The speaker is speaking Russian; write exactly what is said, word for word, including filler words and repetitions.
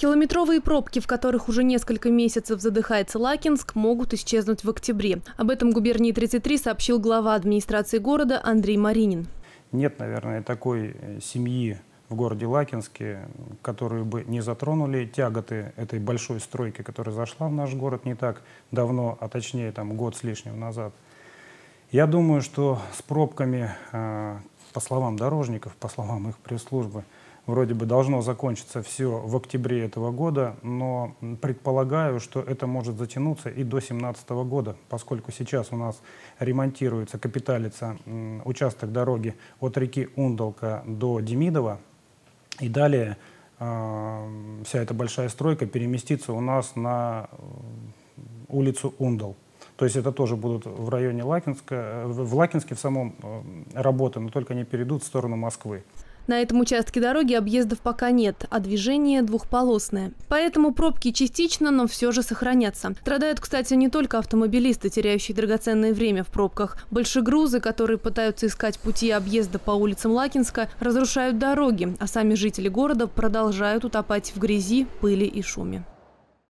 Километровые пробки, в которых уже несколько месяцев задыхается Лакинск, могут исчезнуть в октябре. Об этом губернии тридцать три сообщил глава администрации города Андрей Маринин. Нет, наверное, такой семьи в городе Лакинске, которые бы не затронули тяготы этой большой стройки, которая зашла в наш город не так давно, а точнее там год с лишним назад. Я думаю, что с пробками, по словам дорожников, по словам их пресс-службы, вроде бы должно закончиться все в октябре этого года, но предполагаю, что это может затянуться и до две тысячи семнадцатого года, поскольку сейчас у нас ремонтируется, капиталится участок дороги от реки Ундалка до Демидова, и далее э, вся эта большая стройка переместится у нас на улицу Ундал. То есть это тоже будут в районе Лакинска, в Лакинске в самом работы, но только они перейдут в сторону Москвы. На этом участке дороги объездов пока нет, а движение двухполосное. Поэтому пробки частично, но все же сохранятся. Страдают, кстати, не только автомобилисты, теряющие драгоценное время в пробках. Большегрузы, которые пытаются искать пути объезда по улицам Лакинска, разрушают дороги, а сами жители города продолжают утопать в грязи, пыли и шуме.